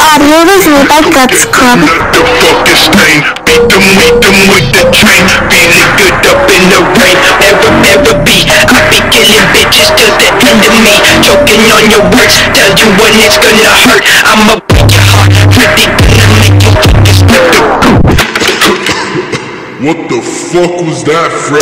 audio was made by Guts Club. Not the fucking stain. Beat them with the train. Feeling good up in the rain. Never be. I be killing bitches till the end of me. Choking on your words. Tell you when it's gonna hurt. I'ma break your heart. Really gonna make you fucking split the poop. What the fuck was that, Fred?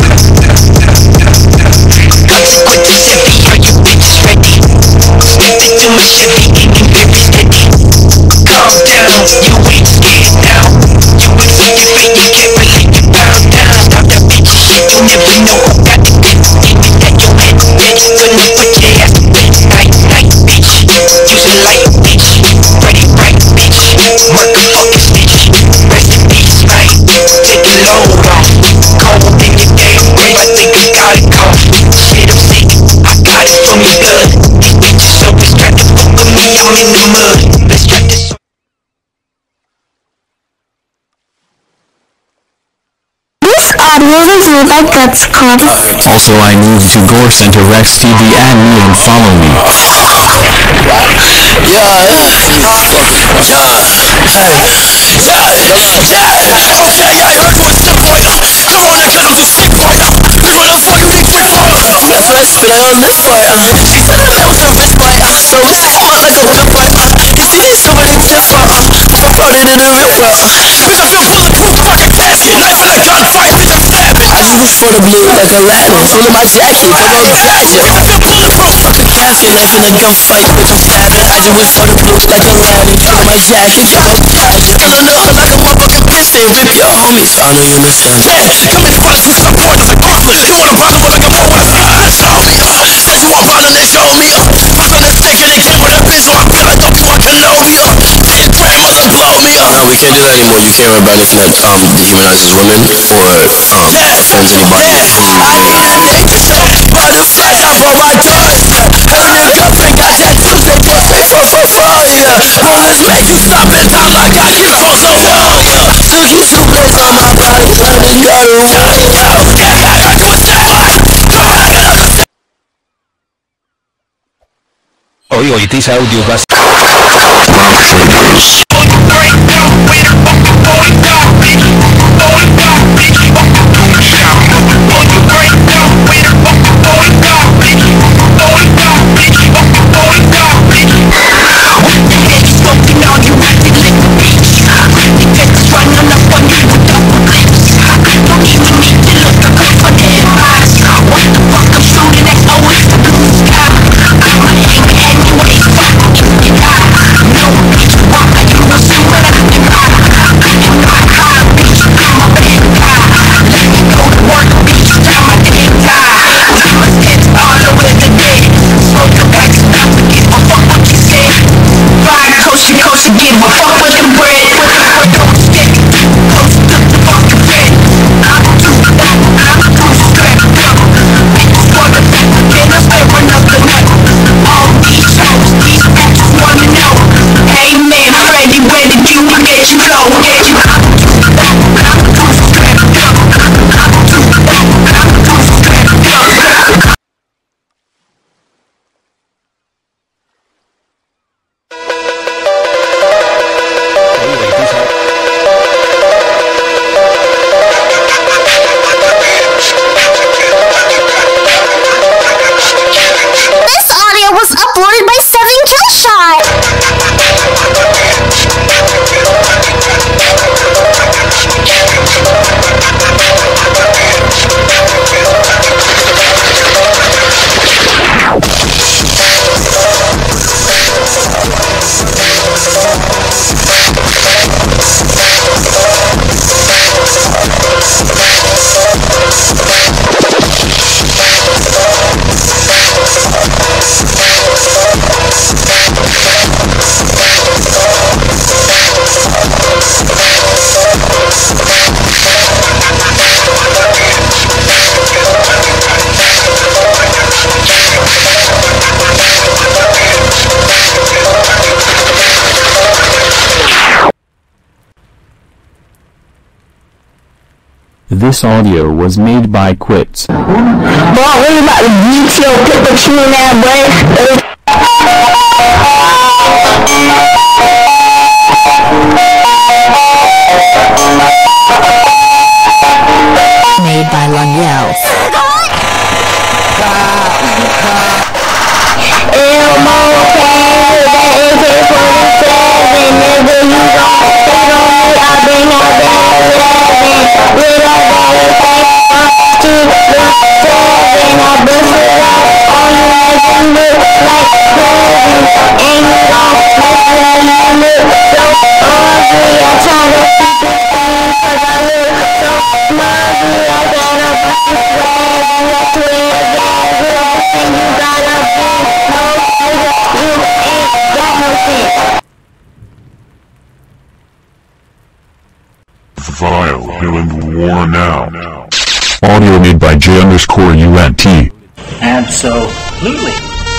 Guts quick as heavy. Are you bitches ready? Step into my Chevy. Aiming very steady. Calm down. You ain't scared now. You ain't fucking fake. You can't relate. You bow down. Stop that bitch shit. You never know who got the good. Aiming at your head, bitch. Gonna put your ass to bed. Night, bitch. Use a light, bitch. Ready, right, bitch. Motherfucking snitch. Rest in peace, right? Take a load off. Cold in your damn grave. I think I got it caught. Shit, I'm sick. I got it from your blood. These bitches so distracted. Fuck with me, I'm in the mud. Let's try this. This audio was made by Guts Club. Also, I need to Gore Center Rex TV add me and follow me. That's what I spit on this boy. She said that was a wrist boy. So it's all like a whip boy. You see this over the tip boy. I'm floating in the real world. Bitch, I feel bulletproof like a casket. Knife in a gunfight, bitch, I'm stabbing. I just reach for the blue like Aladdin. Full of my jacket, full of gadget. Bitch, I feel bulletproof like a casket. Knife in a gunfight, bitch, I'm stabbing. I just wish for the blue like Aladdin. Full of my jacket, full of gadget. Still in the hood like a motherfucking bitch. They rip your homies. I know you understand. Come in the front, switch up pointers like Brooklyn. You want a problem, but like I'm on one side. Show me up. Said you want problem, they show me up. Put on the stick and they came with a bitch, so I feel like don't you want Kenobi up. Say your grandmother blow me up. We can't do that anymore. You can't rap about anything that dehumanizes women or offends anybody. Butterflies up on my doorstep. Her new girlfriend got tattoos, they both say 444, yeah. Bullets make you stop and down like I keep close on wall, yeah. Took you 2 plays on my body, running got a wall. Oye, this audio va This audio was made by Quits. Boy, we about to beat your Pikachu in that boy. else. Elmo came with the AK-47. Nigga, you gon' stay on me. I bring that bad 11 with a bad paper. Keep the 7. I bust it up on you like you look like crazy. And you gon' make it like you look so ugly. I try to keep it clean 'cause I look so smugly. I gotta bust this swag and that 12 bag girl. And you gotta be no nigga, you ain't got no sense. Vile, hailing war now. Audio made by J_UNT. Absolutely.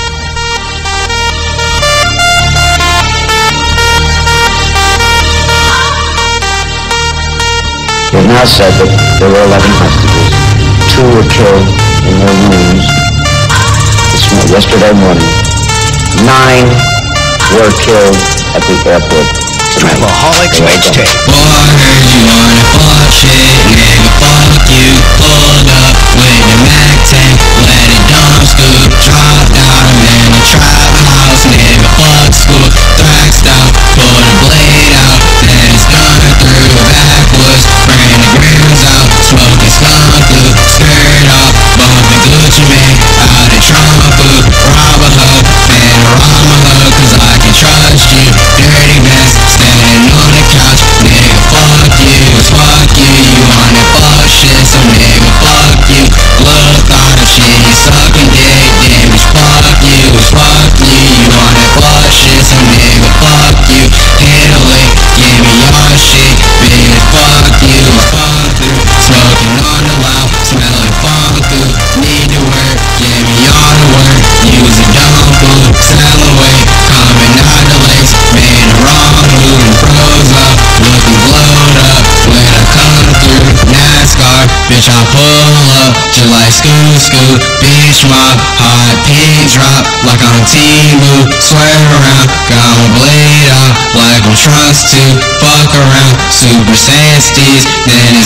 It is now said that there were 11 hostages. 2 were killed in their rooms yesterday morning. 9 were killed at the airport tonight. Trapaholics mixtape. Boy, I heard you wanna fuck shit, nigga, fuck you. Pulled up with the Mac 10, let it dump scoop. Dropped out, I'm in a trap house, nigga, fuck school. Thrashed out, pulled a blade out, then it's done through backwoods. Bring the grams out, smoking skunk glue. Skirt off, bumping Gucci Mane, out of Trump food. Rob a hug, panorama hug, 'cause I can trust you. Dirty mess, standing on the couch, nigga, fuck you, fuck you. You wanna fuck shit, so nigga, fuck you. Little thought of shit, you sucking dick, damage, fuck you, fuck you. You wanna fuck shit, so nigga, fuck you. Hit a lick, give me your shit, bitch, fuck you, fuck through. Smoking on the loud, smelling funk through. Need to work, give me all the work. Use a dumb food, sell away, coming out the lakes. Made a wrong move and froze up, looking blowed up when I come through. NASCAR, bitch, I pull up, just like scoot, bitch mob, hot pink drop, like I'm T-Move, swear around, got my blade out, like I'm trust to, fuck around, super saiyan steez, then